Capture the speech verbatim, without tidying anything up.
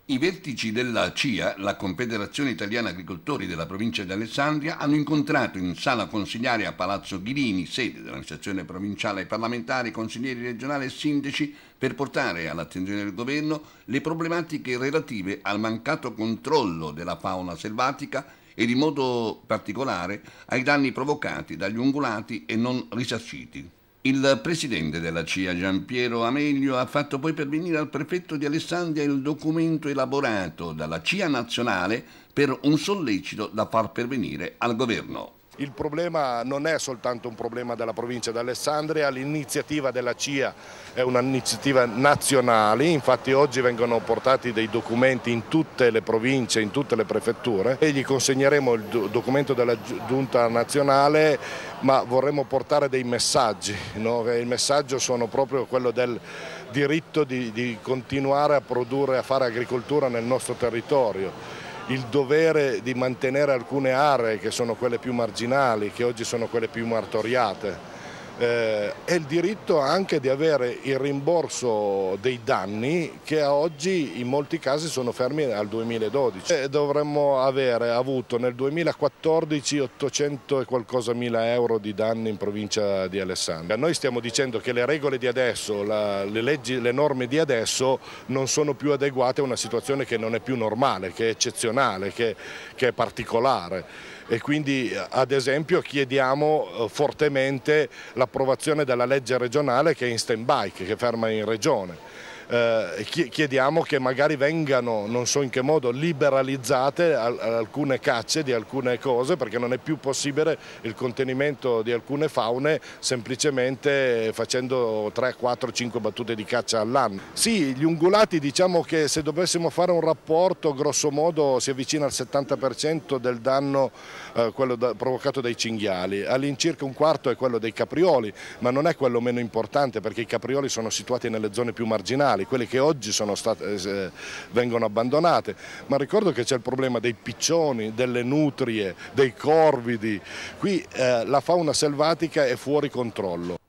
I vertici della C I A, la Confederazione Italiana Agricoltori della provincia di Alessandria, hanno incontrato in sala consiliare a Palazzo Ghirini, sede dell'amministrazione provinciale, i parlamentari, consiglieri regionali e sindaci per portare all'attenzione del governo le problematiche relative al mancato controllo della fauna selvatica ed in modo particolare ai danni provocati dagli ungulati e non risarciti. Il presidente della C I A, Giampiero Amelio, ha fatto poi pervenire al prefetto di Alessandria il documento elaborato dalla C I A nazionale per un sollecito da far pervenire al governo. Il problema non è soltanto un problema della provincia di Alessandria, l'iniziativa della C I A è un'iniziativa nazionale, infatti oggi vengono portati dei documenti in tutte le province, in tutte le prefetture e gli consegneremo il documento della giunta nazionale, ma vorremmo portare dei messaggi, no? Il messaggio sono proprio quello del diritto di, di continuare a produrre, a fare agricoltura nel nostro territorio. Il dovere di mantenere alcune aree che sono quelle più marginali, che oggi sono quelle più martoriate, eh, e il diritto anche di avere il rimborso dei danni che a oggi in molti casi sono fermi al duemiladodici. E dovremmo avere avuto nel duemilaquattordici ottocento e qualcosa mila euro di danni in provincia di Alessandria. Noi stiamo dicendo che le regole di adesso, la, le leggi, le norme di adesso non sono più adeguate a una situazione che non è più normale, che è eccezionale, che, che è particolare. E quindi ad esempio chiediamo fortemente l'approvazione della legge regionale che è in stand-by, che è ferma in regione. Eh, chiediamo che magari vengano, non so in che modo, liberalizzate alcune cacce di alcune cose, perché non è più possibile il contenimento di alcune faune semplicemente facendo tre, quattro, cinque battute di caccia all'anno. Sì, gli ungulati, diciamo che se dovessimo fare un rapporto, grosso modo si avvicina al settanta per cento del danno eh, quello da, provocato dai cinghiali, all'incirca un quarto è quello dei caprioli, ma non è quello meno importante perché i caprioli sono situati nelle zone più marginali, quelle che oggi sono state, eh, vengono abbandonate, ma ricordo che c'è il problema dei piccioni, delle nutrie, dei corvidi, qui eh, la fauna selvatica è fuori controllo.